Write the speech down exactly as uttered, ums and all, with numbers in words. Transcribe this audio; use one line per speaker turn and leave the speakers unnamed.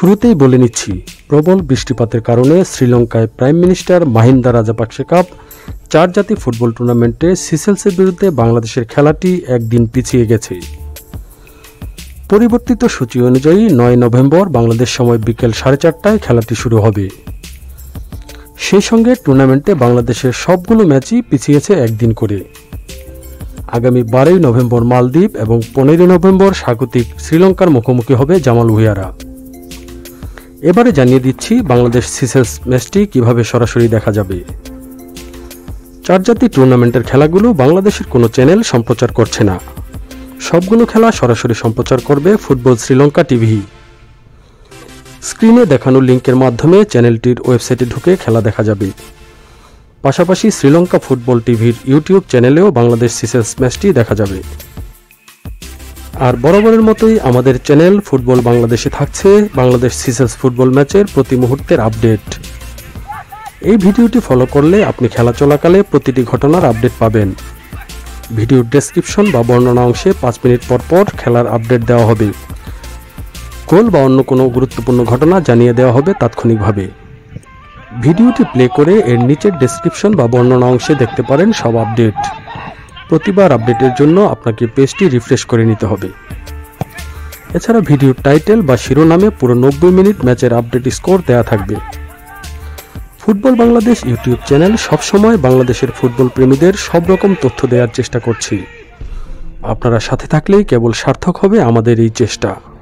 শুরুতেই বলে নিচ্ছি, প্রবল বৃষ্টিপাতের কারণে শ্রীলঙ্কায় prime minister Mahinda Rajapaksa cup চার জাতি ফুটবল টুর্নামেন্টে সিসেলসের বিরুদ্ধে বাংলাদেশের খেলাটি একদিন পিছিয়ে গেছে। পরিবর্তিত সূচি অনুযায়ী নয় নভেম্বর বাংলাদেশ সময় বিকেল সাড়ে চারটায় খেলাটি শুরু হবে। সেই সঙ্গে টুর্নামেন্টে বাংলাদেশের সবগুলো ম্যাচই পিছিয়েছে একদিন করে। আগামী বারোই নভেম্বর মালদ্বীপ এবং পনেরোই নভেম্বর স্বাগতিক শ্রীলঙ্কার মুখোমুখি হবে জামাল ভুঁইয়ারা। এবারে জানিয়ে দিচ্ছি বাংলাদেশ সিসেলস ম্যাচটি কিভাবে সরাসরি দেখা যাবে। চার জাতি টুর্নামেন্টের খেলাগুলো বাংলাদেশের কোনো চ্যানেল সম্প্রচার করছে না। সবগুলো খেলা সরাসরি সম্প্রচার করবে ফুটবল শ্রীলঙ্কা টিভি। স্ক্রিনে দেখানো লিঙ্কের মাধ্যমে চ্যানেলটির ওয়েবসাইটে ঢুকে খেলা দেখা যাবে। পাশাপাশি শ্রীলঙ্কা ফুটবল টিভির ইউটিউব চ্যানেলেও বাংলাদেশ সিসেলস ম্যাচটি দেখা যাবে। আর বরাবরের মতোই আমাদের চ্যানেল ফুটবল বাংলাদেশে থাকছে বাংলাদেশ সিসেলস ফুটবল ম্যাচের প্রতি মুহূর্তের আপডেট। এই ভিডিওটি ফলো করলে আপনি খেলা চলাকালে প্রতিটি ঘটনার আপডেট পাবেন। ভিডিওর ডেসক্রিপশন বা বর্ণনা অংশে পাঁচ মিনিট পর পর খেলার আপডেট দেওয়া হবে। গোল বা অন্য কোনো গুরুত্বপূর্ণ ঘটনা জানিয়ে দেওয়া হবে তাৎক্ষণিকভাবে। ভিডিওটি প্লে করে এর নিচের ডেসক্রিপশন বা বর্ণনা অংশে দেখতে পারেন সব আপডেট। প্রতিবার আপডেটের জন্য আপনাকে পেজটি রিফ্রেশ করে নিতে হবে। এছাড়া ভিডিওর টাইটেল বা শিরোনামে পুরো নব্বই মিনিট ম্যাচের আপডেট স্কোর দেওয়া থাকবে। ফুটবল বাংলাদেশ ইউটিউব চ্যানেল সবসময় বাংলাদেশের ফুটবল প্রেমীদের সব রকম তথ্য দেওয়ার চেষ্টা করছি। আপনারা সাথে থাকলেই কেবল সার্থক হবে আমাদের এই চেষ্টা।